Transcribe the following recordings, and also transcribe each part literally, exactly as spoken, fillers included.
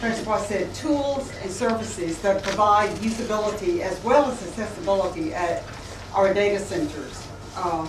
Professor Watt said, tools and services that provide usability as well as accessibility at our data centers. Uh,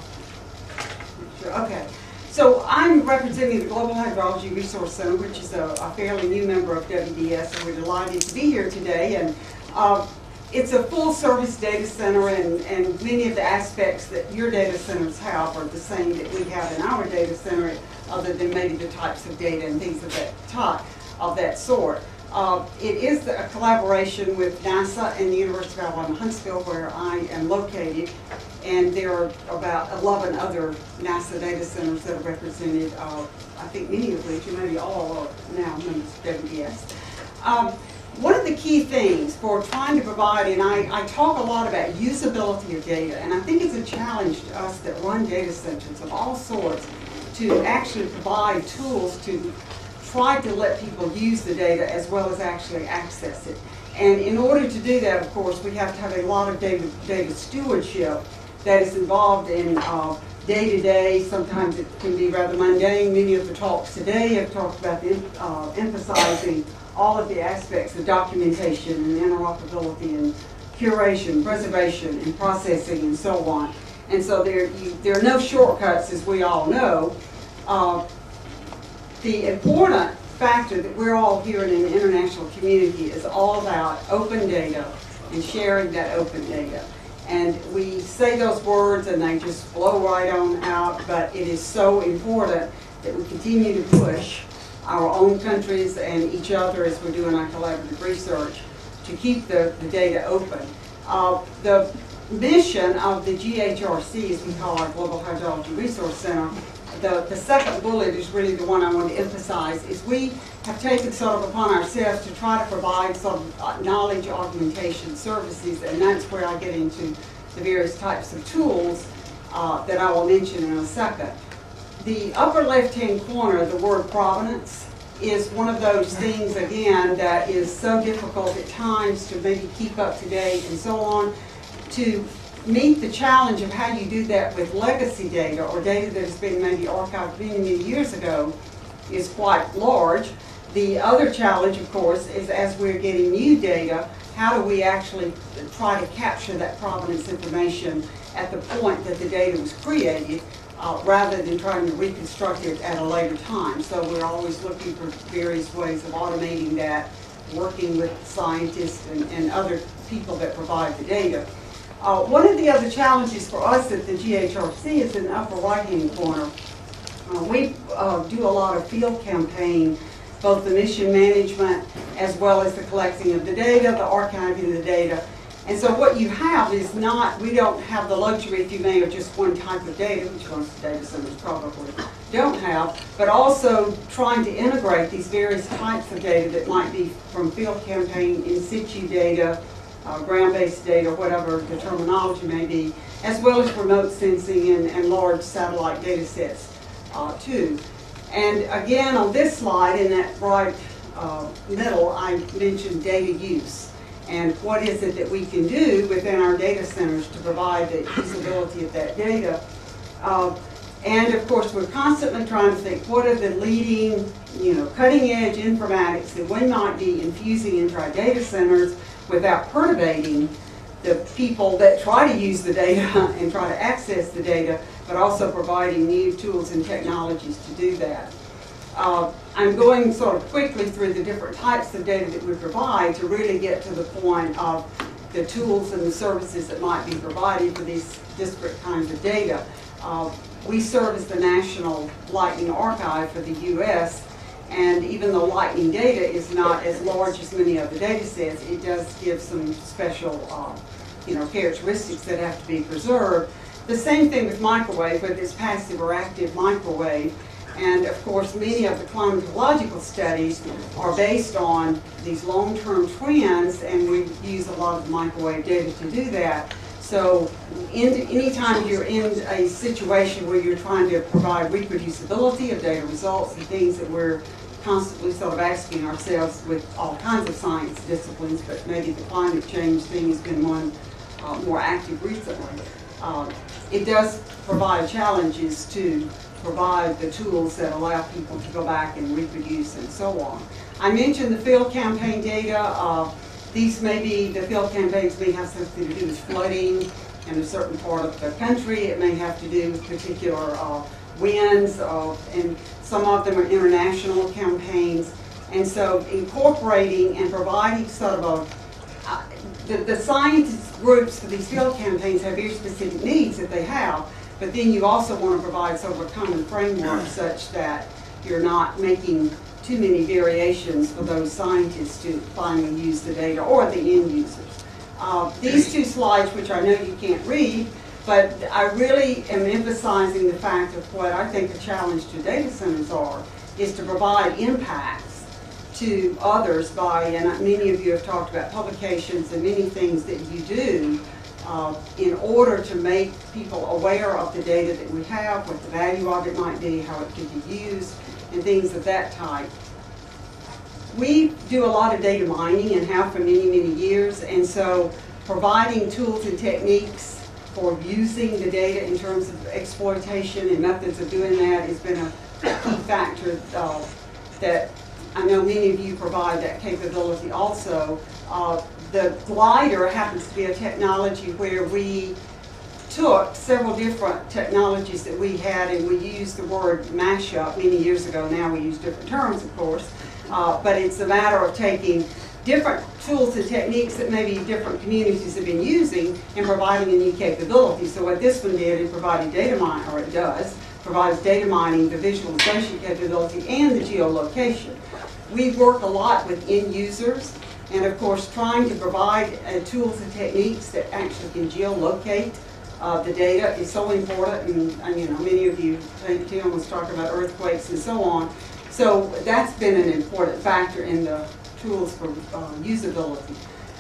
okay, so I'm representing the Global Hydrology Resource Center, which is a, a fairly new member of W D S, and we're delighted to be here today. And uh, it's a full-service data center, and, and many of the aspects that your data centers have are the same that we have in our data center, other than maybe the types of data and things of that type, of that sort. Uh, it is a collaboration with NASA and the University of Alabama Huntsville, where I am located, and there are about eleven other NASA data centers that are represented, uh, I think many of which, or maybe all, are now members of W D S. Um, One of the key things for trying to provide, and I, I talk a lot about usability of data, and I think it's a challenge to us that run data centers of all sorts to actually provide tools to try to let people use the data as well as actually access it. And in order to do that, of course, we have to have a lot of data, data stewardship that is involved in uh, day-to-day. Sometimes it can be rather mundane. Many of the talks today have talked about the, uh, emphasizing all of the aspects of documentation and interoperability and curation, preservation, and processing, and so on. And so there, you, there are no shortcuts, as we all know. Uh, the important factor that we're all here in an international community is all about open data and sharing that open data. And we say those words and they just flow right on out, but it is so important that we continue to push our own countries and each other as we're doing our collaborative research to keep the, the data open. Uh, the mission of the G H R C, as we call our Global Hydrology Resource Center, the, the second bullet is really the one I want to emphasize, is we have taken sort of upon ourselves to try to provide some uh, knowledge augmentation services, and that's where I get into the various types of tools uh, that I will mention in a second. The upper left-hand corner, the word provenance, is one of those things, again, that is so difficult at times to maybe keep up to date and so on. To meet the challenge of how you do that with legacy data or data that has been maybe archived many, many years ago is quite large. The other challenge, of course, is as we're getting new data, how do we actually try to capture that provenance information at the point that the data was created, Uh, rather than trying to reconstruct it at a later time. So we're always looking for various ways of automating that, working with scientists and, and other people that provide the data. Uh, one of the other challenges for us at the G H R C is in the upper right-hand corner. Uh, we uh, do a lot of field campaign, both the mission management as well as the collecting of the data, the archiving of the data. And so what you have is not, we don't have the luxury, if you may, of just one type of data, which most data centers probably don't have, but also trying to integrate these various types of data that might be from field campaign, in situ data, uh, ground-based data, whatever the terminology may be, as well as remote sensing and, and large satellite data sets uh, too. And again, on this slide, in that right uh, middle, I mentioned data use. And what is it that we can do within our data centers to provide the usability of that data? Uh, and of course, we're constantly trying to think, what are the leading, you know, cutting-edge informatics that we might be infusing into our data centers without perturbating the people that try to use the data and try to access the data, but also providing new tools and technologies to do that. Uh, I'm going sort of quickly through the different types of data that we provide to really get to the point of the tools and the services that might be provided for these disparate kinds of data. Uh, we serve as the National Lightning Archive for the U S, and even though lightning data is not as large as many other data sets, it does give some special uh, you know, characteristics that have to be preserved. The same thing with microwave, whether it's passive or active microwave. And of course, many of the climatological studies are based on these long-term trends, and we use a lot of the microwave data to do that. So in, anytime you're in a situation where you're trying to provide reproducibility of data results and things that we're constantly sort of asking ourselves with all kinds of science disciplines, but maybe the climate change thing has been one uh, more active recently, uh, it does provide challenges to provide the tools that allow people to go back and reproduce and so on. I mentioned the field campaign data. Uh, these may be, the field campaigns may have something to do with flooding in a certain part of the country. It may have to do with particular uh, winds, uh, and some of them are international campaigns. And so incorporating and providing sort of a, uh, the, the scientist groups for these field campaigns have very specific needs that they have, but then you also want to provide sort of a common framework such that you're not making too many variations for those scientists to finally use the data or the end users. Uh, these two slides, which I know you can't read, but I really am emphasizing the fact of what I think the challenge to data centers are, is to provide impacts to others by, and many of you have talked about publications and many things that you do uh, in order to make people aware of the data that we have, what the value of it might be, how it could be used, and things of that type. We do a lot of data mining and have for many, many years, and so providing tools and techniques for using the data in terms of exploitation and methods of doing that has been a key factor uh, that I know many of you provide that capability also. Uh, the glider happens to be a technology where we took several different technologies that we had and we used the word mashup many years ago. Now we use different terms, of course, uh, but it's a matter of taking different tools and techniques that maybe different communities have been using and providing a new capability. So what this one did, it provided data mining, or it does, provides data mining, the visualization capability, and the geolocation. We've worked a lot with end users, and of course trying to provide uh, tools and techniques that actually can geolocate uh, the data is so important. And, and you know, many of you, Tim was talking about earthquakes and so on. So that's been an important factor in the tools for uh, usability.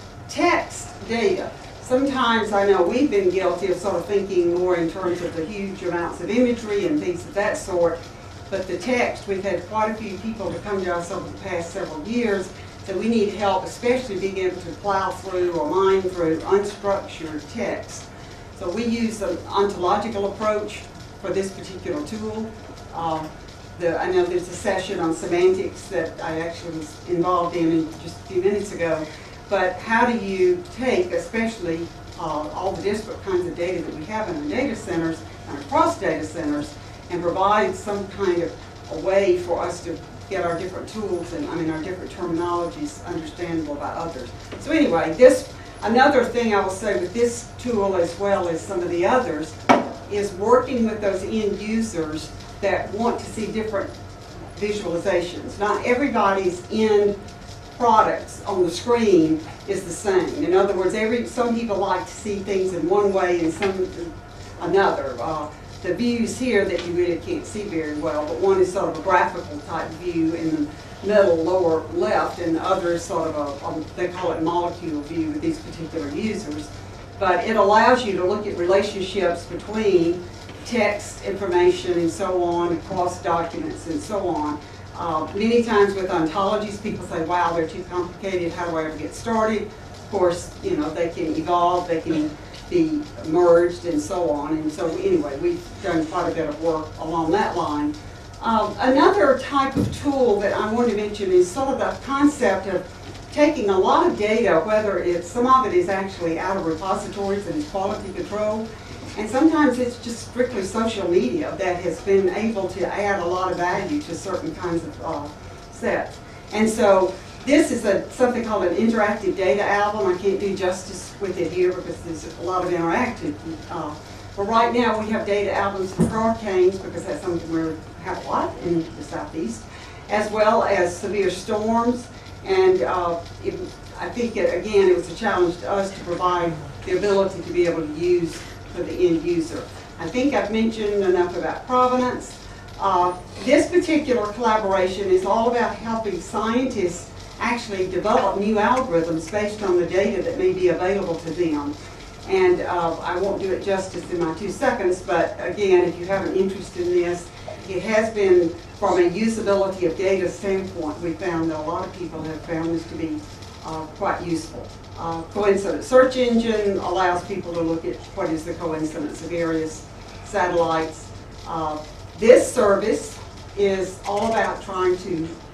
Text data. Sometimes I know we've been guilty of sort of thinking more in terms of the huge amounts of imagery and things of that sort, but the text, we've had quite a few people to come to us over the past several years, so we need help, especially being able to plow through or mine through unstructured text. So we use an ontological approach for this particular tool. Uh, The, I know there's a session on semantics that I actually was involved in just a few minutes ago, but how do you take, especially uh, all the disparate kinds of data that we have in our data centers and across data centers, and provide some kind of a way for us to get our different tools and I mean our different terminologies understandable by others. So anyway, this another thing I will say with this tool as well as some of the others is working with those end users that want to see different visualizations. Not everybody's end products on the screen is the same. In other words, every some people like to see things in one way and some another. Uh, the views here that you really can't see very well, but one is sort of a graphical type view in the middle lower left, and the other is sort of a, a they call it molecule view with these particular users. But it allows you to look at relationships between text information and so on, across documents and so on. Uh, many times with ontologies, people say, wow, they're too complicated, how do I ever get started? Of course, you know, they can evolve, they can be merged and so on. And so anyway, we've done quite a bit of work along that line. Um, another type of tool that I want to mention is sort of the concept of taking a lot of data, whether it's, some of it is actually out of repositories and is quality control, and sometimes it's just strictly social media that has been able to add a lot of value to certain kinds of uh, sets. And so this is a something called an interactive data album. I can't do justice with it here because there's a lot of interactive. Uh, but right now we have data albums for hurricanes because that's something we have a lot in the Southeast, as well as severe storms. And uh, it, I think, it, again, it was a challenge to us to provide the ability to be able to use for the end user. I think I've mentioned enough about provenance. Uh, this particular collaboration is all about helping scientists actually develop new algorithms based on the data that may be available to them. And uh, I won't do it justice in my two seconds, but again, if you have an interest in this, it has been, from a usability of data standpoint, we found that a lot of people have found this to be uh, quite useful. Uh, coincidence search engine allows people to look at what is the coincidence of various satellites. Uh, this service is all about trying to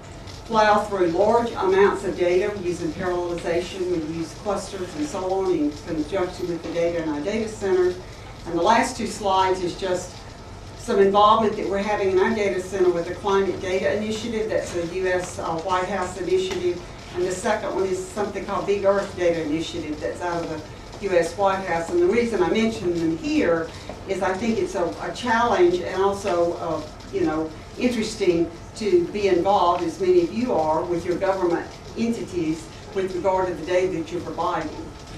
plow through large amounts of data using parallelization. We use clusters and so on in conjunction with the data in our data centers. And the last two slides is just some involvement that we're having in our data center with the Climate Data Initiative. That's a U S uh, White House initiative. And the second one is something called Big Earth Data Initiative that's out of the U S White House. And the reason I mention them here is I think it's a, a challenge and also, uh, you know, interesting to be involved, as many of you are, with your government entities with regard to the data that you're providing.